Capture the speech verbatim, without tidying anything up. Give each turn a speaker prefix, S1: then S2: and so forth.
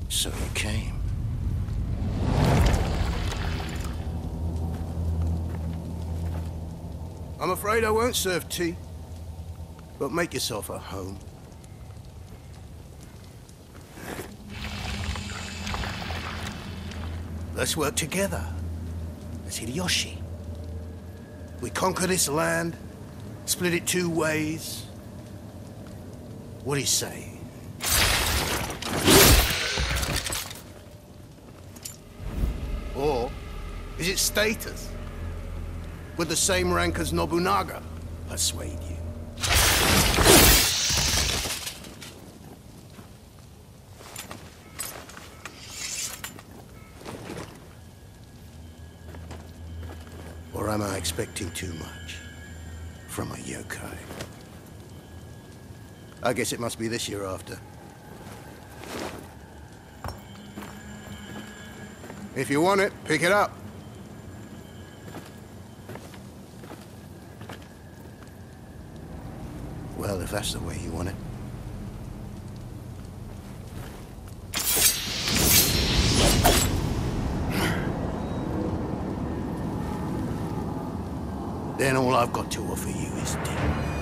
S1: So you came. I'm afraid I won't serve tea, but make yourself at home. Let's work together as Hideyoshi. We conquer this land, split it two ways. What do you say? Or is it status? With the same rank as Nobunaga persuade you? Or am I expecting too much from a yokai? I guess it must be this you're after. If you want it, pick it up. Well, if that's the way you want it. Then all I've got to offer you is tea.